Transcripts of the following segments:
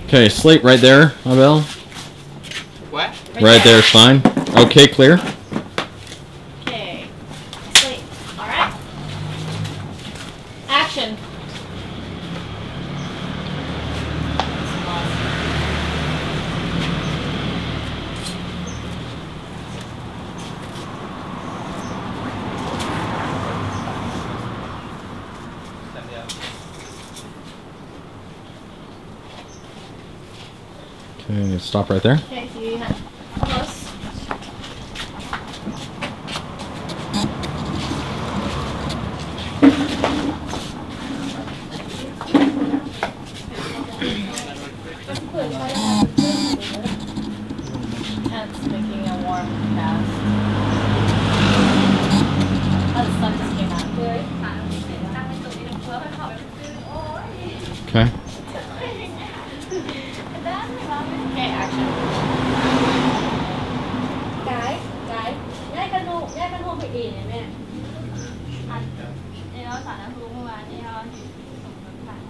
Okay, slate right there, Abel. What? Right there is fine. Okay, clear. Okay. Slate. Alright. Action. Okay, stop right there. Okay, so you have close. Tents making a warm bath. Oh, the sun just came out. Okay. Okay, action. Cái nhai căn hôm phải ỉ này mẹ. นี่เราสารน้ำพุเมื่อวานนี่เราอยู่ส่งรถผ่าน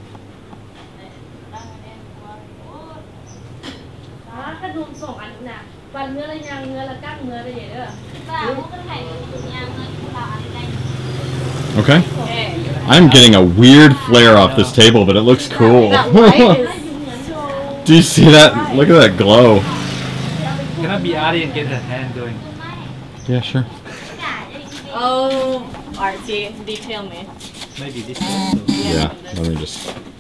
ตั้งเนี่ยว่าโอ้ Đó, cái đùm sổ ăn nè. Và ngứa là nhang, ngứa là cắt, ngứa là gì nữa. แต่พวกกันไข่ยังเงินเราอะไรได้ Okay. Okay. I'm getting a weird flare off this table, but it looks cool. That light is so... Do you see that? Look at that glow. Can I be Ari and get her hand going? Yeah, sure. Oh, artsy, detail me. Maybe this one. Yeah, let me just